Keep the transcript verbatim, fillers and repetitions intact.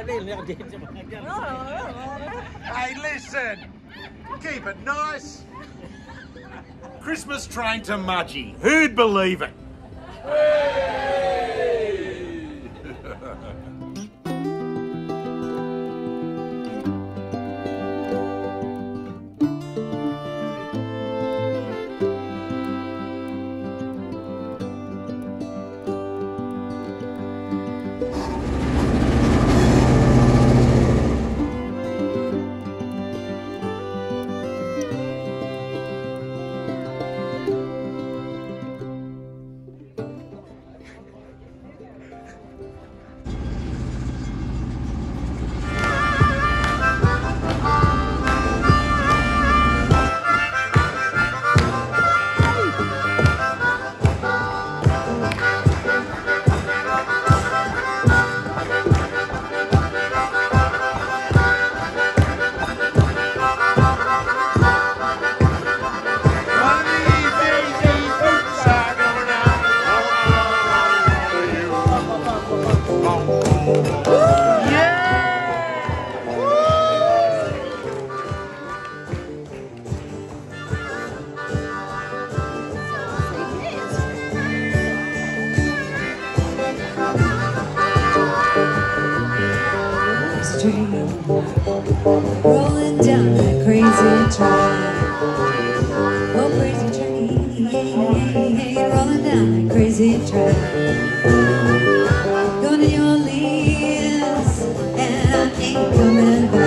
Hey, listen. Keep it nice. Christmas train to Mudgee. Who'd believe it? Rolling down that crazy train. Oh, crazy train, rolling down that crazy train. Going to New Orleans, and I ain't coming back.